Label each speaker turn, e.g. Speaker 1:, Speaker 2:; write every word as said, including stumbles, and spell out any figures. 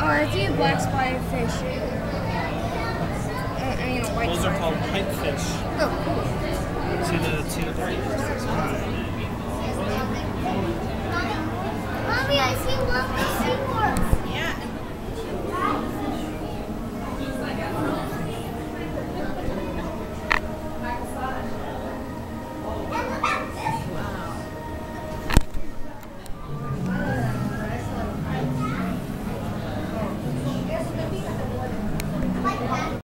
Speaker 1: I see a black spotted fish. Uh, I mean, a white
Speaker 2: Those are called pipefish.
Speaker 1: Oh, cool.
Speaker 2: See the see the
Speaker 1: Mommy, I see